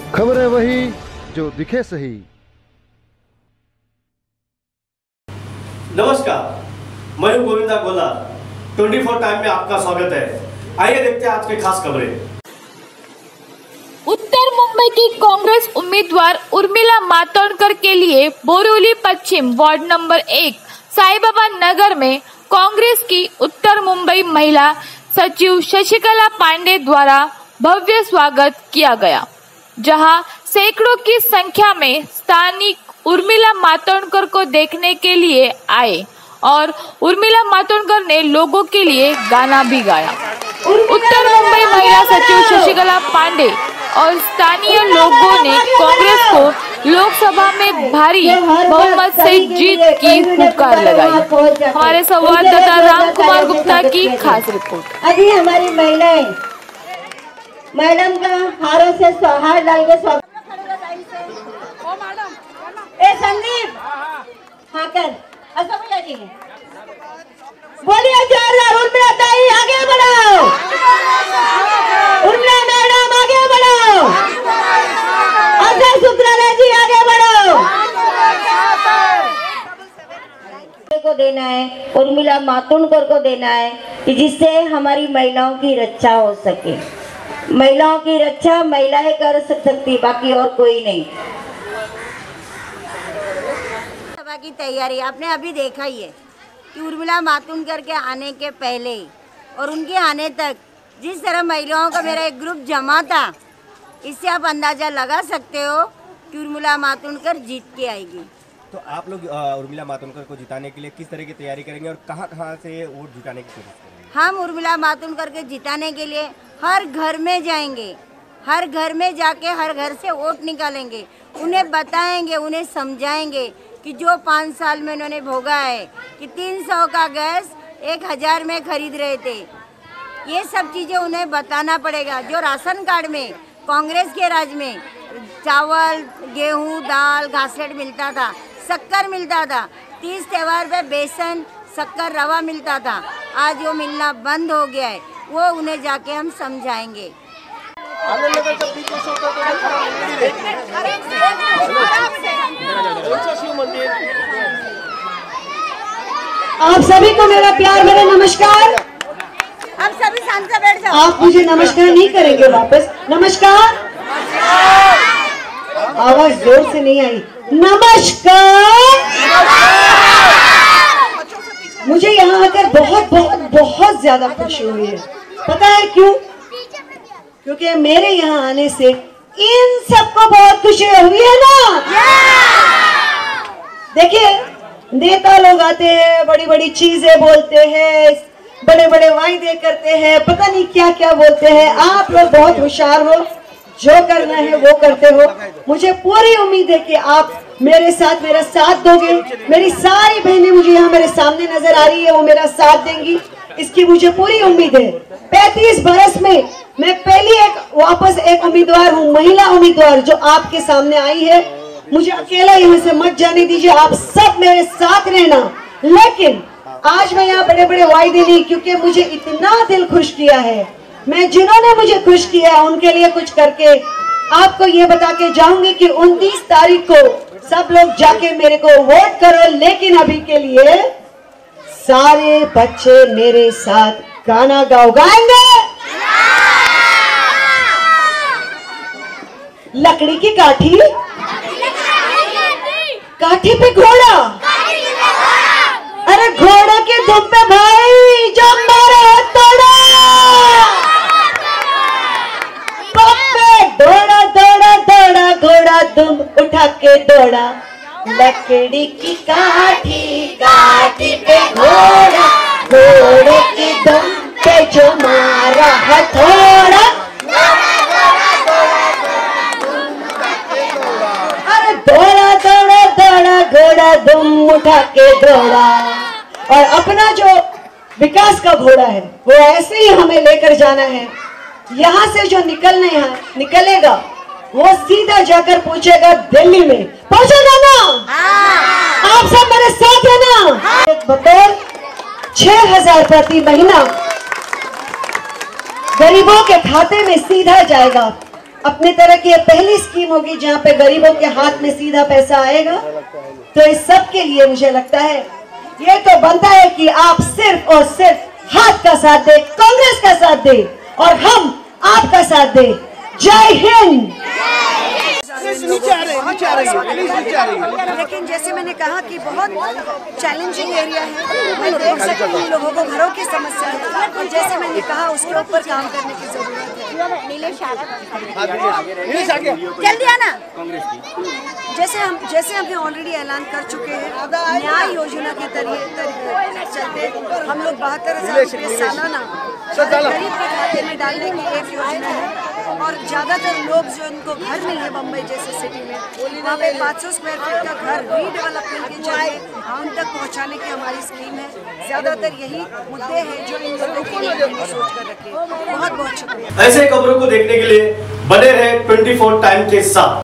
खबरें वही जो दिखे सही। नमस्कार, मैं हूं गोविंदा गोला। 24 टाइम में आपका स्वागत है। आइए देखते हैं आज के खास खबरें। उत्तर मुंबई की कांग्रेस उम्मीदवार उर्मिला मातोंडकर के लिए बोरिवली पश्चिम वार्ड नंबर 1 साईबाबा नगर में कांग्रेस की उत्तर मुंबई महिला सचिव शशिकला पांडे द्वारा भव्य स्वागत किया गया, जहां सैकड़ों की संख्या में स्थानिक उर्मिला मातोंडकर को देखने के लिए आए और उर्मिला मातोंडकर ने लोगों के लिए गाना भी गाया। उत्तर मुंबई महिला सचिव शशिकला पांडे और स्थानीय लोगों ने कांग्रेस को लोकसभा में भारी बहुमत से जीत की हुक्कार लगाई। हमारे संवाददाता राम कुमार गुप्ता की खास रिपोर्ट। अभी हमारी महिलाएं मैडम का हारों से हार डाल के स्वागत। ए संदीप हाँ कर जी बोलिए जोरदार, उर्मिला ताई आगे बढ़ो, उर्मिला मैडम आगे बढ़ो, अजय सुत्राना जी आगे बढ़ो। को देना है, उर्मिला मातोंडकर को देना है कि जिससे हमारी महिलाओं की रक्षा हो सके। महिलाओं की रक्षा महिलाएं कर सकती, बाकी और कोई नहीं। सभा की तैयारी आपने अभी देखा ही है कि उर्मिला मातोंडकर के आने के पहले और उनके आने तक जिस तरह महिलाओं का मेरा एक ग्रुप जमा था, इससे आप अंदाजा लगा सकते हो कि उर्मिला मातोंडकर जीत के आएगी। तो आप लोग उर्मिला मातोंडकर को जिताने के लिए किस तरह की तैयारी करेंगे और कहां से वोट जुटाने की कोशिश करेंगे? हम उर्मिला मातोंडकर के जिताने के लिए हर घर में जाएंगे, हर घर में जाके हर घर से वोट निकालेंगे, उन्हें बताएंगे, उन्हें समझाएंगे कि जो 5 साल में उन्होंने भोगा है कि 300 का गैस 1000 में खरीद रहे थे, ये सब चीज़ें उन्हें बताना पड़ेगा। जो राशन कार्ड में कांग्रेस के राज में चावल, गेहूं, दाल, घासलेट मिलता था, शक्कर मिलता था, 30 त्योहार पे बेसन, शक्कर, रवा मिलता था, आज वो मिलना बंद हो गया है। वो उन्हें जाके हम समझाएंगे। आप सभी को मेरा प्यार, मेरा नमस्कार। आप सभी शांत से बैठ जाओ। आप मुझे नमस्कार नहीं करेंगे वापस? नमस्कार। आवाज जोर से नहीं आई। नमस्कार। मुझे यहाँ आकर बहुत बहुत बहुत ज्यादा खुशी हुई है। पता है क्यों? क्योंकि मेरे यहाँ आने से इन सबको बहुत खुशी हुई है ना। देखिए, नेता लोग आते हैं, बड़ी बड़ी चीजें बोलते हैं, बड़े बड़े वायदे करते हैं, पता नहीं क्या क्या बोलते हैं। आप लोग बहुत होशियार हो, जो करना है वो करते हो। मुझे पूरी उम्मीद है कि आप मेरे साथ मेरा साथ दोगे। मेरी सारी बहनें मुझे यहाँ मेरे सामने नजर आ रही है, वो मेरा साथ देंगी, इसकी मुझे पूरी उम्मीद है। 35 बरस में मैं पहली वापस एक उम्मीदवार हूँ, महिला उम्मीदवार, जो आपके सामने आई है। मुझे अकेला यहाँ से मत जाने दीजिए, आप सब मेरे साथ रहना। लेकिन आज मैं यहाँ बड़े बड़े वायदे नहीं, क्योंकि मुझे इतना दिल खुश किया है। मैं जिन्होंने मुझे खुश किया है उनके लिए कुछ करके आपको ये बता के जाऊंगी कि 29 तारीख को सब लोग जाके मेरे को वोट करो। लेकिन अभी के लिए सारे बच्चे मेरे साथ गाना गाएंगे। लकड़ी की काठी, काठी पे घोड़ा, अरे घोड़े के दुम पे भाई जो मारे तोड़ा, दौड़ा दौड़ा दौड़ा घोड़ा दुम उठा के दौड़ा, लकड़ी की काठी, काठी पे घोड़ा, घोड़े के दुम पे जो मारा हथौड़ा, अरे दौड़ा दौड़ा दौड़ा घोड़ा दुम उठा के दौड़ा। और अपना जो विकास का घोड़ा है वो ऐसे ही हमें लेकर जाना है। यहाँ से जो निकलेगा वो सीधा जाकर पूछेगा दिल्ली में, पहुंचेगा ना? आप सब मेरे साथ है ना? बतौर 6000 प्रति महीना गरीबों के खाते में सीधा जाएगा। अपनी तरह की ये पहली स्कीम होगी जहां पे गरीबों के हाथ में सीधा पैसा आएगा। तो इस सब के लिए मुझे लगता है ये तो बनता है कि आप सिर्फ और सिर्फ हाथ का साथ दे, कांग्रेस का साथ दे और हम आपका साथ दे। जय हिंद। लेकिन जैसे मैंने कहा कि बहुत चैलेंजिंग एरिया है, मैं देख सकती हूँ लोगों को घरों की समस्या है और जैसे मैंने कहा उसके ऊपर काम करने की जरूरत है। जल्दी आना। जैसे हमने ऑलरेडी ऐलान कर चुके हैं, न्याय योजना के चलते हम लोग 72,000 रुपये सालाना गरीब के खाते में डालने की एक योजना है और ज्यादातर लोग जो उनको घर मिले बम्बई जैसे सिटी में, वहाँ पे 500 स्क्वायर फीट का घर रीडेवलपमेंट के जरिए उन तक पहुँचाने की हमारी स्कीम है। ज्यादातर यही मुद्दे हैं जो इन लोगों के लिए हमने सोच कर रखे। बहुत बहुत शुक्रिया। ऐसे खबरों को देखने के लिए बने रहे 24 टाइम के साथ।